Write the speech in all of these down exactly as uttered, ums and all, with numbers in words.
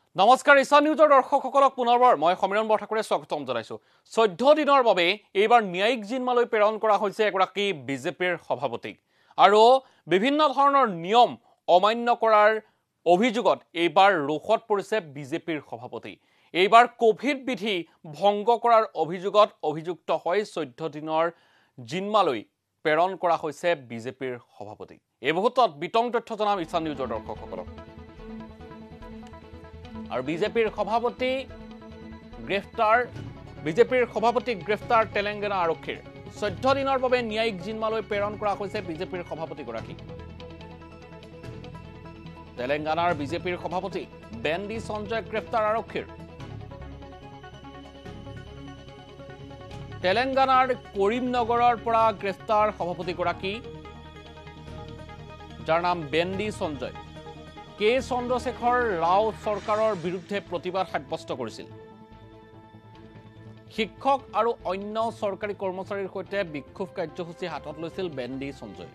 নমস্কাৰ ইশান নিউজৰ দৰ্শকসকলক পুনৰবাৰ মই সমীৰণ বৰঠাকুৰে স্বাগতম জনাইছো। চৈধ্য দিনৰ বাবে এইবাৰ ন্যায়িক জিম্মালৈ প্ৰেৰণ কৰা হৈছে এগৰাকী বিজেপিৰ সভাপতিক আৰু বিভিন্ন ধৰণৰ নিয়ম অমান্য কৰাৰ অভিযোগত এইবাৰ ৰোষত পৰিছে বিজেপিৰ সভাপতি। এইবাৰ কোভিড বিধি ভংগ কৰাৰ অভিযোগত অভিযুক্ত হৈ চৈধ্য দিনৰ জিম্মালৈ প্ৰেৰণ কৰা হৈছে বিজেপিৰ সভাপতি। এই মুহূৰ্তত বিতং তথ্য জনাম ইশান নিউজৰ দৰ্শকসকলক। আৰু বিজেপিৰ সভাপতি গ্ৰেফতাৰ বিজেপিৰ সভাপতি গ্ৰেফতাৰ তেলেংগানা আৰক্ষীৰ চৈধ্য দিনৰ বাবে ন্যায়িক জিম্মালৈ প্ৰেৰণ কৰা হৈছে বিজেপিৰ সভাপতিগৰাকী। তেলেংগানাৰ বিজেপিৰ সভাপতি বেণ্ডি সঞ্জয় গ্ৰেফতাৰ আৰক্ষীৰ। তেলেংগানাৰ কৰিমনগৰৰ পৰা গ্ৰেফতাৰ সভাপতিগৰাকী যাৰ নাম বেণ্ডি সঞ্জয় কে চন্দ্ৰশেখৰ ৰাও চৰকাৰৰ বিৰুদ্ধে প্ৰতিবাদ সাব্যস্ত কৰিছিল। শিক্ষক আৰু অন্য চৰকাৰী কৰ্মচাৰীৰ সৈতে বিক্ষোভ কাৰ্যসূচী হাতত লৈছিল বেণ্ডি সঞ্জয়।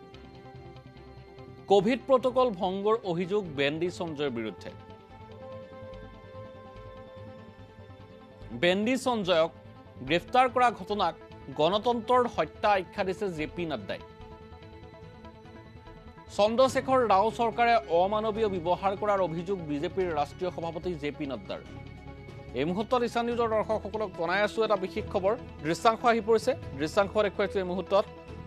কোভিড প্ৰটকল ভংগৰ অভিযোগ বেণ্ডি সঞ্জয়ৰ বিৰুদ্ধে। বেণ্ডি সঞ্জয়ক গ্ৰেফতাৰ কৰা ঘটনাক গণতন্ত্ৰৰ হত্যা আখ্যা দিছে জে পি নাড্ডাই। চন্দ্ৰশেখৰ ৰাও চৰকাৰে অমানৱীয় ব্যৱহাৰ কৰাৰ অভিযোগ বিজেপিৰ ৰাষ্ট্ৰীয় সভাপতি জে পি নাড্ডাৰ। এই মুহূৰ্তত ইশান নিউজৰ দৰ্শকসকলক জনাই আছো এটা বিশেষ খবৰ। দৃশ্যাংশ আহি পৰিছে, দৃশ্যাংশ দেখুৱাইছো এই মুহূৰ্তত।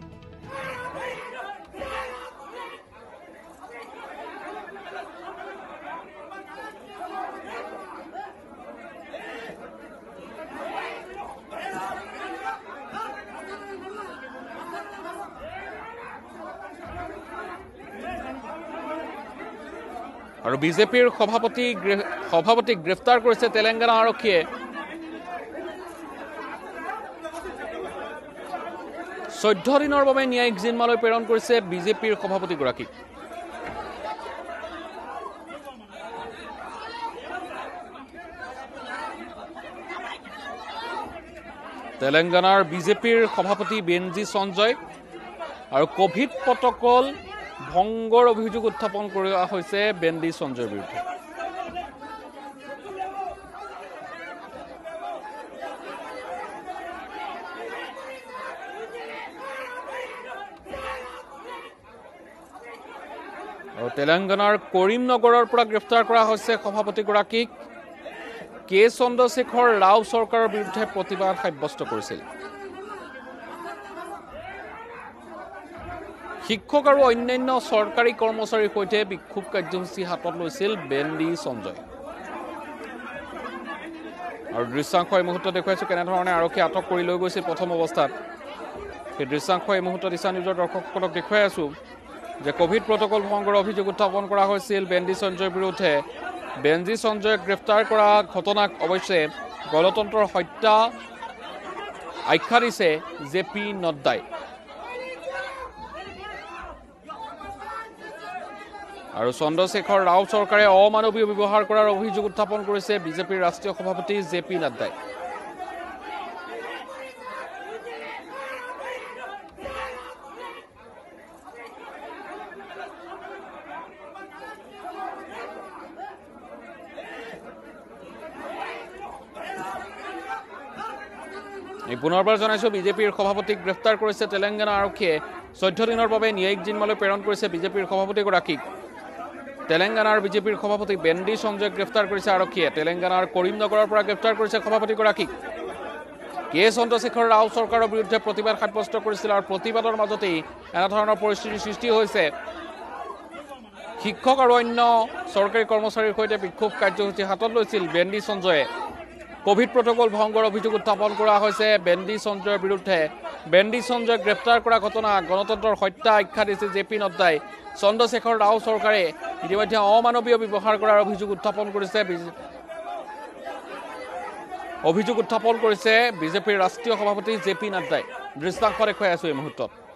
আৰু বিজেপিৰ সভাপতি সভাপতিক গ্ৰেফতাৰ কৰিছে তেলেংগানা আৰক্ষীয়ে। চৈধ্য দিনৰ বাবে ন্যায়িক জিম্মালৈ প্ৰেৰণ কৰিছে বিজেপিৰ সভাপতিগৰাকীক। তেলেংগানাৰ বিজেপিৰ সভাপতি বেণ্ডি সঞ্জয় আৰু কোভিড প্ৰটকল ভংগৰ অভিযোগ উত্থাপন কৰা হৈছে বেণ্ডি সঞ্জয়ৰ বিৰুদ্ধে। আৰু তেলেংগানাৰ কৰিমনগৰৰ পৰা গ্ৰেফতাৰ কৰা হৈছে সভাপতিগৰাকীক। কে চন্দ্ৰশেখৰ ৰাও চৰকাৰৰ বিৰুদ্ধে প্ৰতিবাদ সাব্যস্ত কৰিছিল। শিক্ষক আৰু অন্যান্য চৰকাৰী কৰ্মচাৰীৰ সৈতে বিক্ষোভ কাৰ্যসূচী হাতত লৈছিল বেণ্ডি সঞ্জয়। আৰু দৃশ্যাংশ এই মুহূৰ্তত দেখুৱাইছো কেনেধৰণে আৰক্ষী আটক কৰি লৈ গৈছিল প্ৰথম অৱস্থাত। সেই দৃশ্যাংশ এই মুহূৰ্তত ইশান নিউজৰ দৰ্শকসকলক দেখুৱাই আছো যে কোভিড প্ৰটকল ভংগৰ অভিযোগ উত্থাপন কৰা হৈছিল বেণ্ডি সঞ্জয়ৰ বিৰুদ্ধে। বেণ্ডি সঞ্জয়ক গ্ৰেফতাৰ কৰা ঘটনাক অৱশ্যে গণতন্ত্ৰৰ হত্যা আখ্যা দিছে জে পি নাড্ডাই। আৰু চন্দ্ৰশেখৰ ৰাও চৰকাৰে অমানৱীয় ব্যৱহাৰ কৰাৰ অভিযোগ উত্থাপন কৰিছে বিজেপিৰ ৰাষ্ট্ৰীয় সভাপতি জে পি নাড্ডাই। এই পুনৰবাৰ জনাইছো বিজেপিৰ সভাপতিক গ্ৰেফতাৰ কৰিছে তেলেংগানা আৰক্ষীয়ে। চৈধ্য দিনৰ বাবে ন্যায়িক জিম্মালৈ প্ৰেৰণ কৰিছে বিজেপিৰ সভাপতিগৰাকীক। তেলেংগানাৰ বিজেপিৰ সভাপতি বেণ্ডি সঞ্জয়ক গ্ৰেফতাৰ কৰিছে আৰক্ষীয়ে। তেলেংগানাৰ কৰিমনগৰৰ পৰা গ্ৰেফতাৰ কৰিছে সভাপতিগৰাকীক। কে চন্দ্ৰশেখৰ ৰাও চৰকাৰৰ বিৰুদ্ধে প্ৰতিবাদ সাব্যস্ত কৰিছিল আৰু প্ৰতিবাদৰ মাজতেই এনেধৰণৰ পৰিস্থিতিৰ সৃষ্টি হৈছে। শিক্ষক আৰু অন্য চৰকাৰী কৰ্মচাৰীৰ সৈতে বিক্ষোভ কাৰ্যসূচী হাতত লৈছিল বেণ্ডি সঞ্জয়ে। কোভিড প্ৰটকল ভংগৰ অভিযোগ উত্থাপন কৰা হৈছে বেণ্ডি সঞ্জয়ৰ বিৰুদ্ধে। বেণ্ডি সঞ্জয়ক গ্ৰেফতাৰ কৰা ঘটনা গণতন্ত্ৰৰ হত্যা আখ্যা দিছে জে পি নাড্ডাই। চন্দ্ৰশেখৰ ৰাও চৰকাৰে ইতিমধ্যে অমানৱীয় ব্যৱহাৰ কৰাৰ অভিযোগ উত্থাপন কৰিছে অভিযোগ উত্থাপন কৰিছে বিজেপিৰ ৰাষ্ট্ৰীয় সভাপতি জে পি নাড্ডাই। দৃশ্যাংশ দেখুৱাই আছো এই মুহূৰ্তত।